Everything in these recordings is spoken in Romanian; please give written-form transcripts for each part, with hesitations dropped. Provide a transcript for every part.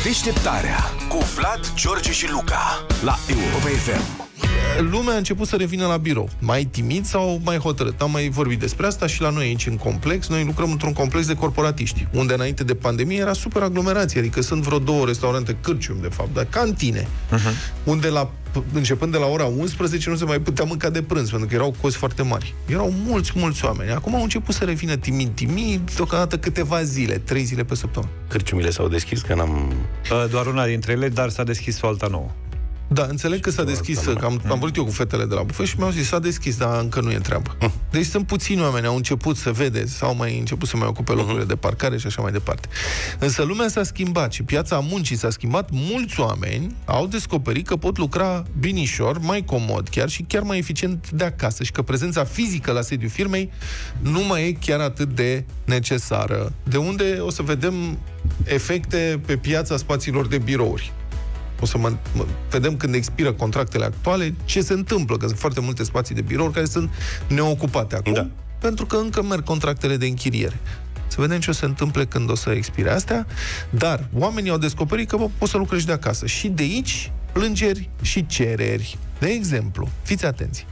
Deșteptarea cu Vlad, George și Luca la Europa FM. Lumea a început să revină la birou. Mai timid sau mai hotărât? Am mai vorbit despre asta și la noi aici în complex. Noi lucrăm într-un complex de corporatiști, unde înainte de pandemie era super aglomerație. Adică sunt vreo 2 restaurante, cârciumi de fapt, dar cantine, unde începând de la ora 11 nu se mai putea mânca de prânz, pentru că erau cozi foarte mari. Erau mulți oameni. Acum au început să revină timid, deocamdată câteva zile, 3 zile pe săptămână. Cârciumile s-au deschis, că n-am... Doar una dintre ele, dar s-a deschis o alta nouă. Da, înțeleg că s-a deschis, că am vorbit eu cu fetele de la bufet și mi-au zis, s-a deschis, dar încă nu e treabă. Deci sunt puțini oameni, au început să vede, sau mai început să mai ocupe locurile de parcare și așa mai departe. Însă lumea s-a schimbat și piața muncii s-a schimbat. Mulți oameni au descoperit că pot lucra binișor, mai comod chiar și chiar mai eficient de acasă și că prezența fizică la sediul firmei nu mai e chiar atât de necesară. De unde o să vedem efecte pe piața spațiilor de birouri. O să vedem când expiră contractele actuale ce se întâmplă, că sunt foarte multe spații de birouri care sunt neocupate acum, pentru că încă merg contractele de închiriere. Să vedem ce o să se întâmple când o să expire astea, dar oamenii au descoperit că poți să lucrezi de acasă. Și de aici plângeri și cereri. De exemplu, fiți atenți,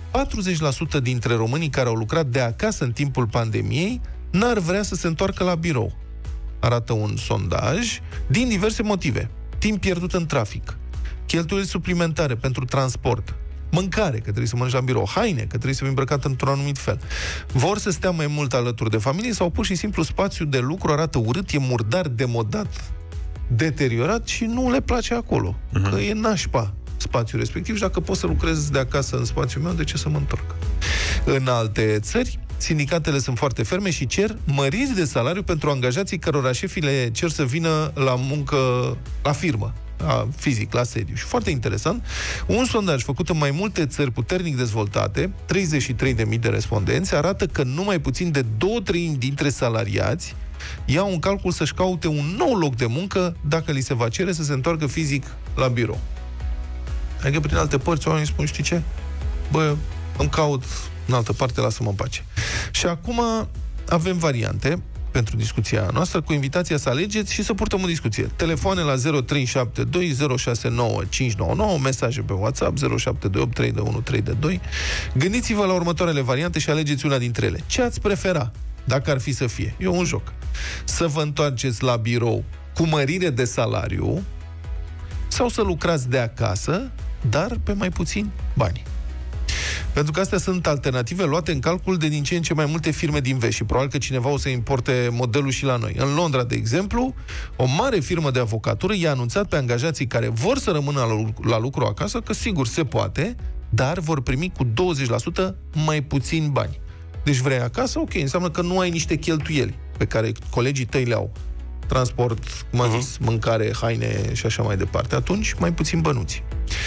40% dintre românii care au lucrat de acasă în timpul pandemiei n-ar vrea să se întoarcă la birou. Arată un sondaj din diverse motive. Timp pierdut în trafic, cheltuieli suplimentare pentru transport, mâncare, că trebuie să mănânci la birou, haine, că trebuie să fii îmbrăcat într-un anumit fel. Vor să stea mai mult alături de familie sau pur și simplu spațiul de lucru arată urât, e murdar, demodat, deteriorat și nu le place acolo. Că e nașpa spațiul respectiv și dacă pot să lucrez de acasă în spațiul meu, de ce să mă întorc? În alte țări, sindicatele sunt foarte ferme și cer măriri de salariu pentru angajații cărora șefii le cer să vină la muncă la firmă, fizic, la sediu. Și foarte interesant, un sondaj făcut în mai multe țări puternic dezvoltate, 33.000 de respondenți, arată că numai puțin de 2/3 dintre salariați iau în calcul să-și caute un nou loc de muncă dacă li se va cere să se întoarcă fizic la birou. Adică, prin alte părți, oamenii spun, știi ce? Bă, îmi caut în altă parte, lasă-mă în pace. Și acum avem variante pentru discuția noastră, cu invitația să alegeți și să purtăm o discuție. Telefoane la 0372 069 599, mesaje pe WhatsApp 0728 321 322. Gândiți-vă la următoarele variante și alegeți una dintre ele. Ce ați prefera, dacă ar fi să fie? E un joc. Să vă întoarceți la birou cu mărire de salariu sau să lucrați de acasă, dar pe mai puțini bani. Pentru că astea sunt alternative luate în calcul de din ce în ce mai multe firme din vest și probabil că cineva o să importe modelul și la noi. În Londra, de exemplu, o mare firmă de avocatură i-a anunțat pe angajații care vor să rămână la lucru acasă că sigur se poate, dar vor primi cu 20% mai puțini bani. Deci vrei acasă? Ok, înseamnă că nu ai niște cheltuieli pe care colegii tăi le au. Transport, cum am zis, mâncare, haine și așa mai departe. Atunci, mai puțin bănuți.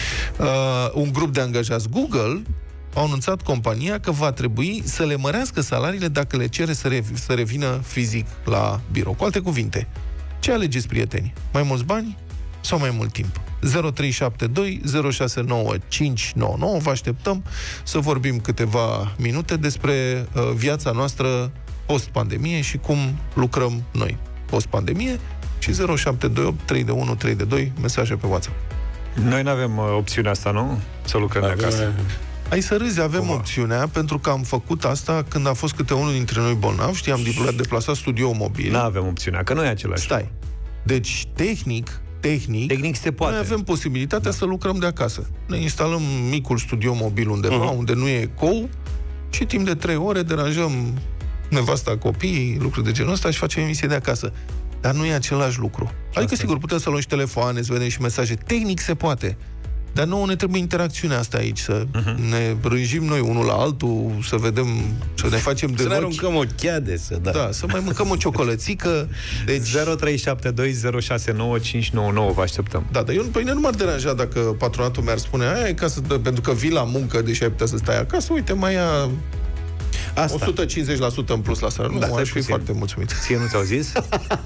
Un grup de angajați Google a anunțat compania că va trebui să le mărească salariile dacă le cere să revină fizic la birou. Cu alte cuvinte, ce alegeți, prieteni? Mai mulți bani sau mai mult timp? 0372 069 599. Vă așteptăm să vorbim câteva minute despre viața noastră post-pandemie și cum lucrăm noi post-pandemie și 0728 321 322 mesaje pe WhatsApp. Noi nu avem opțiunea asta, nu? Să lucrăm de acasă. Hai să râzi, avem opțiunea, pentru că am făcut asta când a fost câte unul dintre noi bolnav, știi, am deplasat studio mobil. Nu avem opțiunea, că nu e același. Stai. Deci, tehnic se poate. Noi avem posibilitatea să lucrăm de acasă. Ne instalăm micul studio mobil undeva, unde nu e ecou și timp de 3 ore deranjăm nevasta, copiii, lucruri de genul ăsta și facem emisie de acasă. Dar nu e același lucru. Adică, sigur, putem să luăm și telefoane, să vedem și mesaje. Tehnic se poate. Dar nouă ne trebuie interacțiunea asta aici, să ne rânjim noi unul la altul, să vedem, să ne facem de să ne aruncăm o cheade, să mai mâncăm o ciocolățică. Deci 0372069599, vă așteptăm. Da, dar eu pe mine nu m-ar deranja dacă patronatul mi-ar spune aia, pentru că vii la muncă, deși ai putea să stai acasă, uite, mai ia asta. 150% în plus la salariu. Nu, aș fi foarte mulțumit. Ție nu ți-au zis?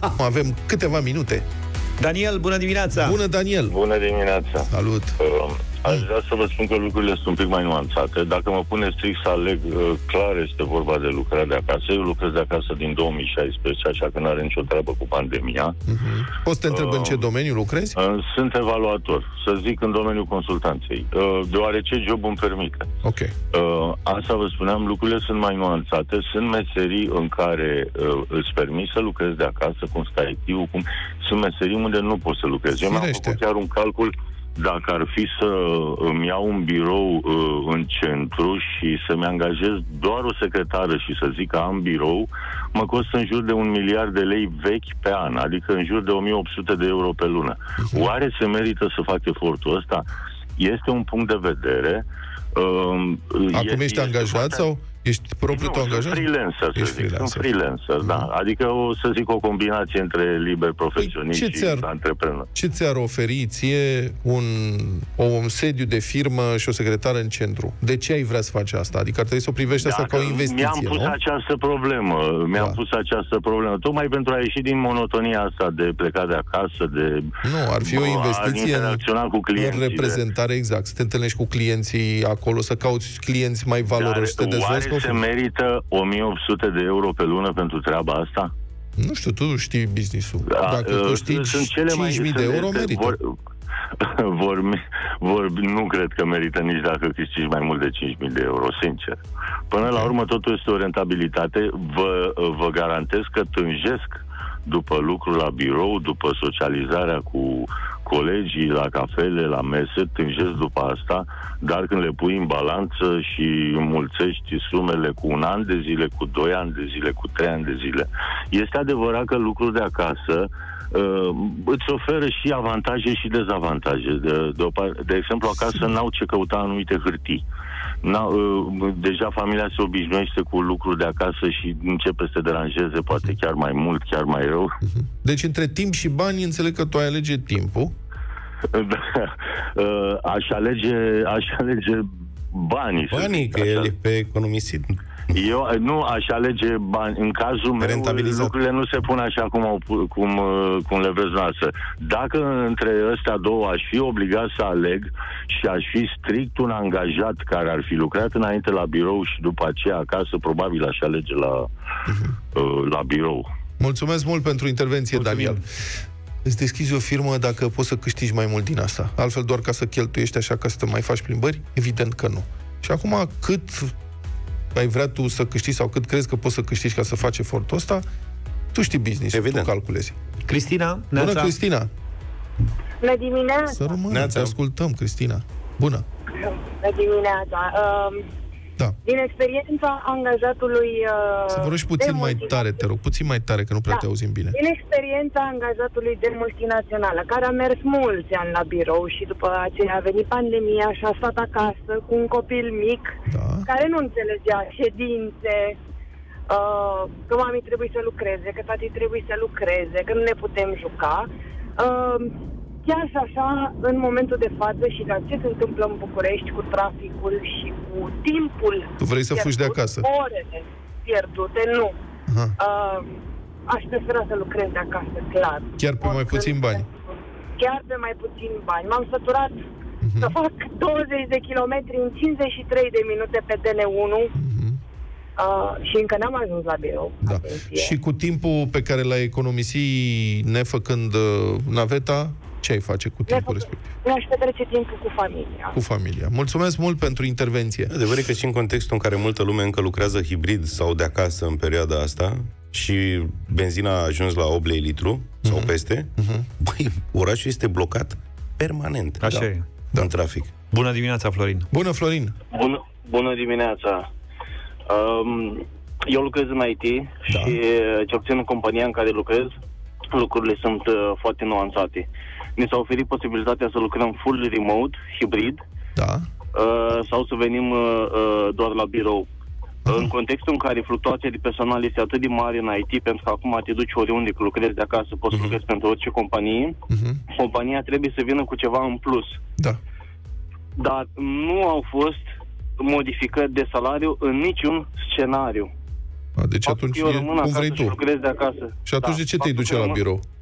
Avem câteva minute. Daniel, bună dimineața! Bună, Daniel! Bună dimineața! Salut! Aș vrea să vă spun că lucrurile sunt un pic mai nuanțate. Dacă mă pune strict să aleg, clar este vorba de lucrarea de acasă. Eu lucrez de acasă din 2016, așa că n-are nicio treabă cu pandemia. Poți să te întreb în ce domeniu lucrezi? Sunt evaluator, să zic în domeniul consultanței, deoarece jobul îmi permite. Ok. Asta vă spuneam, lucrurile sunt mai nuanțate. Sunt meserii în care îți permiți să lucrezi de acasă, cum Skype-ul, cum... Sunt meserii unde nu poți să lucrezi. Eu mi-am făcut chiar un calcul. Dacă ar fi să îmi iau un birou în centru și să-mi angajez doar o secretară și să zic că am birou, mă costă în jur de 1 miliard de lei vechi pe an, adică în jur de 1800 de euro pe lună. Oare se merită să fac efortul ăsta? Este un punct de vedere. Acum ești angajat sau ești propriu tău angajat? Sunt freelancer, să zic. Sunt freelancer, da. Adică, să zic, o combinație între liber profesionist și antreprenor. Ce ți-ar oferi ție un sediu de firmă și o secretară în centru? De ce ai vrea să faci asta? Adică ar trebui să o privești asta ca o investiție, Mi-am pus această problemă. Mi-am pus această problemă. Tocmai pentru a ieși din monotonia asta de plecat de acasă, de... Nu, ar fi o investiție în reprezentare, exact. Să te întâlnești cu clienții acolo, să cauți clienți mai valoroși, să te dezvolți. Se merită 1800 de euro pe lună pentru treaba asta? Nu știu, tu știi business-ul. Dacă câștigi 5.000 de euro, merită. Nu cred că merită nici dacă câștigi mai mult de 5.000 de euro, sincer. Până la urmă, totul este o rentabilitate. Vă garantez că tânjesc după lucru la birou, după socializarea cu colegii, la cafele, la mese, tânjesc după asta, dar când le pui în balanță și înmulțești sumele cu 1 an de zile, cu 2 ani de zile, cu 3 ani de zile, este adevărat că lucrul de acasă îți oferă și avantaje și dezavantaje. De exemplu, acasă n-au ce căuta anumite hârtii. Deja familia se obișnuiește cu lucrul de acasă și începe să te deranjeze, poate chiar mai mult, chiar mai rău. Deci între timp și bani, înțeleg că tu ai alege timpul. Aș alege banii. Banii, că el e pe economisit. Eu nu aș alege bani. În cazul meu, lucrurile nu se pun așa cum le vezi noastră. Dacă între ăstea două aș fi obligat să aleg și aș fi strict un angajat care ar fi lucrat înainte la birou și după aceea acasă, probabil aș alege la birou. Mulțumesc mult pentru intervenție, Daniel. Îți deschizi o firmă dacă poți să câștigi mai mult din asta. Altfel doar ca să cheltuiești așa ca să te mai faci plimbări? Evident că nu. Și acum cât ai vrea tu să câștigi sau cât crezi că poți să câștigi ca să faci efortul ăsta, tu știi business, tu calculezi. Cristina? Bună, Cristina! Bună dimineața! Să rămână, te ascultăm, Cristina. Bună! Bună dimineața! Da. Din experiența angajatului... Să vă rog puțin mai tare, te rog, puțin mai tare, că nu prea te auzim bine. Din experiența angajatului de multinațională, care a mers mulți ani la birou și după aceea a venit pandemia și a stat acasă cu un copil mic, care nu înțelegea ședințe, că mami trebuie să lucreze, că tati trebuie să lucreze, că nu ne putem juca. Chiar și așa, în momentul de față și la ce se întâmplă în București cu traficul și cu timpul tu vrei să fugi de acasă? Orele pierdute, nu. Aș prefera să lucrez de acasă, clar. Chiar pe mai puțin bani? Chiar pe mai puțin bani. M-am săturat să fac 20 de kilometri în 53 de minute pe DN1 și încă n-am ajuns la birou. Da. Și cu timpul pe care l-ai economisit nefăcând naveta, ce ai face cu timpul respectiv? Mi-aș petrece timpul cu familia. Cu familia. Mulțumesc mult pentru intervenție. Adevărat că și în contextul în care multă lume încă lucrează hibrid sau de acasă în perioada asta și benzina a ajuns la 8 lei litru sau peste, băi, orașul este blocat permanent. Așa e. În trafic. Bună dimineața, Florin. Bună, Florin. Bună dimineața. Eu lucrez în IT și cel puțin în compania în care lucrez, lucrurile sunt foarte nuanțate. Ne s-a oferit posibilitatea să lucrăm full remote, hibrid, sau să venim doar la birou. În contextul în care fluctuația de personal este atât de mare în IT, pentru că acum te duci oriunde că lucrezi de acasă, poți să lucrezi pentru orice companie, compania trebuie să vină cu ceva în plus. Da. Dar nu au fost modificări de salariu în niciun scenariu. Deci atunci cum vrei tu. De acasă. Și atunci de ce te-ai duce la birou?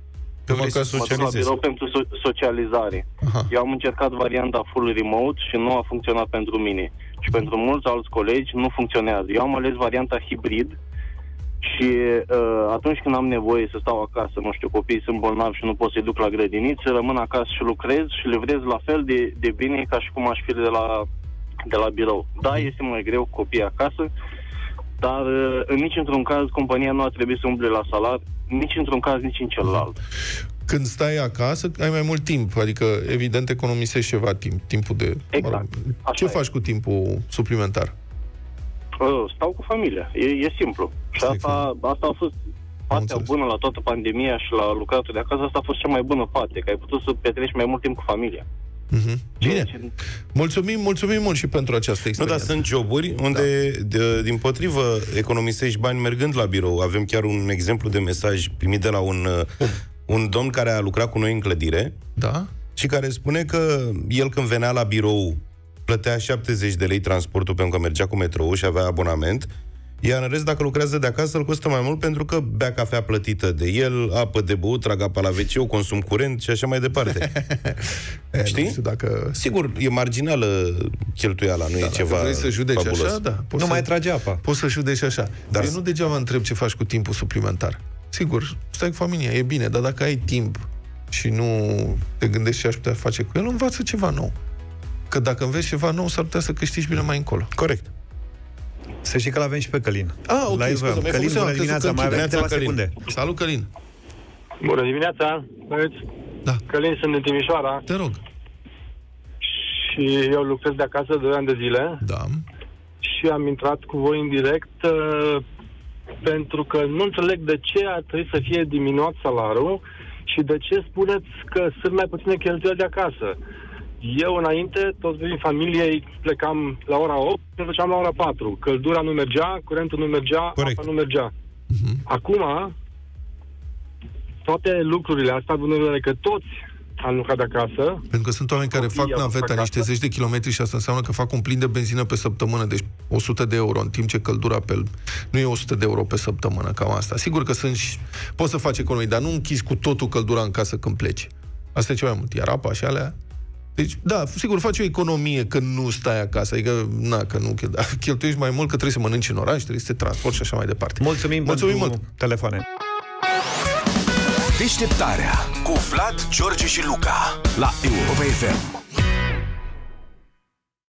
la birou pentru socializare. Eu am încercat varianta full remote și nu a funcționat pentru mine. Și pentru mulți alți colegi nu funcționează. Eu am ales varianta hibrid și atunci când am nevoie să stau acasă, nu știu, copiii sunt bolnavi și nu pot să-i duc la grădiniță, rămân acasă și lucrez și livrez la fel de bine ca și cum aș fi de la birou. Da, este mai greu cu copiii acasă, dar nici într-un caz compania nu ar trebui să umble la salar, nici într-un caz, nici în celălalt. Când stai acasă, ai mai mult timp, adică evident economisești ceva timp, timpul de... Exact. Ce faci cu timpul suplimentar? Stau cu familia, e simplu. Și asta a fost partea bună la toată pandemia și la lucratul de acasă, asta a fost cea mai bună parte, că ai putut să petreci mai mult timp cu familia. Bine. Mulțumim mult și pentru această experiență. Nu, dar sunt joburi unde, din potrivă, economisești bani mergând la birou. Avem chiar un exemplu de mesaj primit de la un domn care a lucrat cu noi în clădire, și care spune că el, când venea la birou, plătea 70 de lei transportul pentru că mergea cu metrou și avea abonament, iar în rest, dacă lucrează de acasă, îl costă mai mult pentru că bea cafea plătită de el, apă de băut, trag apa la WC, consum curent și așa mai departe. Știi? Nu știu dacă... Sigur, e marginală cheltuiala, nu e ceva vrei să judeci fabulos. așa, da. Nu mai trage apa. Poți să judeci așa. Dar eu nu degeaba întreb ce faci cu timpul suplimentar. Sigur, stai cu familia, e bine, dar dacă ai timp și nu te gândești ce aș putea face cu el, învață ceva nou. Că dacă înveți ceva nou, s-ar putea să câștigi bine mai încolo. Corect. Să știi că l-avem și pe Călin. Ok, scuze, Călin, bună dimineața, mai avem câteva secunde. Salut, Călin. Bună dimineața, băieți. Da. Călin, sunt din Timișoara. Te rog. Și eu lucrez de acasă 2 ani de zile. Da. Și am intrat cu voi în direct pentru că nu înțeleg de ce ar trebui să fie diminuat salariul și de ce spuneți că sunt mai puține cheltuieli de acasă. Eu, înainte, toți din familie plecam la ora 8, ne duceam la ora 4. Căldura nu mergea, curentul nu mergea, apa nu mergea. Acum, toate lucrurile astea, având în vedere că toți am lucrat de acasă... Pentru că sunt oameni care fac naveta niște zeci de kilometri și asta înseamnă că fac un plin de benzină pe săptămână, deci 100 de euro, în timp ce căldura nu e 100 de euro pe săptămână, cam asta. Sigur că poți să faci economii, dar nu închizi cu totul căldura în casă când pleci. Asta e ceva mai mult. Iar apa și alea... Deci, da, sigur, faci o economie când nu stai acasă, adică, că nu cheltuiești mai mult, că trebuie să mănânci în oraș, trebuie să te transporti și așa mai departe. Mulțumim mult. Telefoane. Deșteptarea cu Vlad, George și Luca la Europa FM.